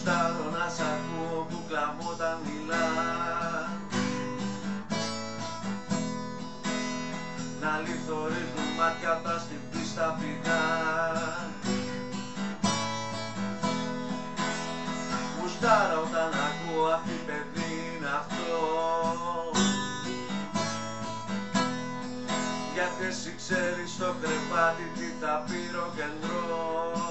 Γουστάρω να σ' ακούω κούκλα μου όταν μιλάς, να λιθορίζουν μάτια όταν στην πίστα πηδάς. Γουστάρω όταν ακούω αυτή παιδί είναι αυτό, γιατί εσύ ξέρεις στο κρεβάτι τι θα πήρω κεντρό.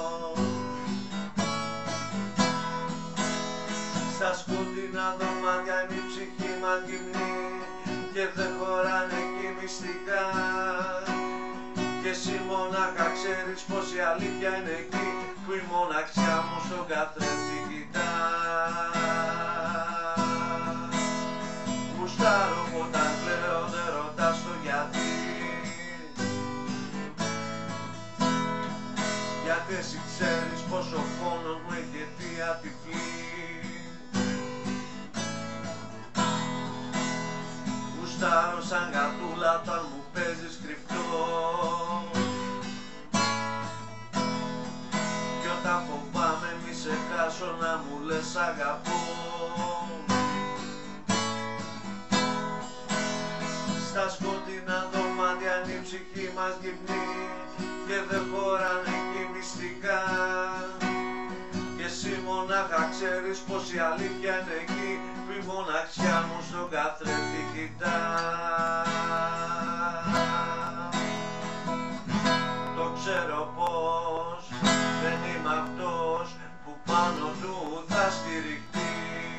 Στα σκοτεινά δωμάτια είναι η ψυχή μας γυμνή και δεν χωράνε εκεί μυστικά, και εσύ μονάχα ξέρεις πως η αλήθεια είναι εκεί που η μοναξιά μου στον καθρέφτη κοιτά. Γουστάρω όταν κλαίω δεν ρωτάς το γιατί, γιατί εσύ ξέρεις πως ο πόνος μου έχει αιτία τυφλή. Γουστάρω σαν γατούλα όταν μου παίζεις κρυφτό, κι όταν φοβάμαι μη σε χάσω να μου λες αγαπώ. Στα σκοτεινά δωμάτια είναι η ψυχή μας γυμνή και δεν χωράνε εκεί μυστικά, και εσύ μονάχα ξέρεις πως η αλήθεια είναι εκεί που η μοναξιά μου στον καθρέφτη κοιτά. Το ξέρω πως δεν είμαι αυτός που πάνω του θα στηριχτεί,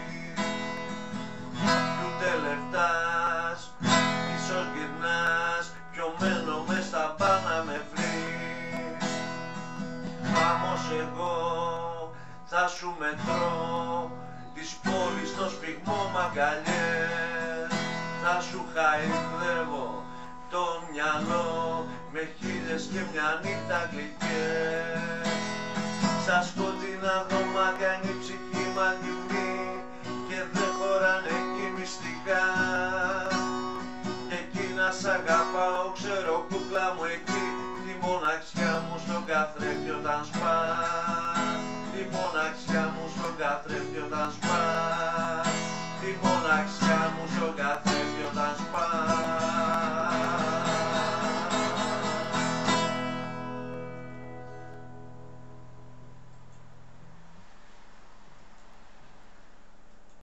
κι ούτε λεφτάς, ίσως γυρνάς, πιωμένο μες στα μπαρ να με βρεις. Όμως εγώ θα σου μετρώ της πόλης στο σφιγμό μ' αγκαλιές, θα σου χαϊδεύω το μυαλό με χίλιες και μια νύχτα γλυκές. Στα σκοτεινά δωμάτια είναι η ψυχή μας γυμνή και δεν χωράνε εκεί μυστικά, και εκεί να σ' αγαπάω ξέρω κούκλα μου εκεί, τη μοναξιά μου στον καθρέφτη όταν σπάς, τη μοναξιά μου στον καθρέφτη όταν σπάς, τη μοναξιά μου στον καθρέφτη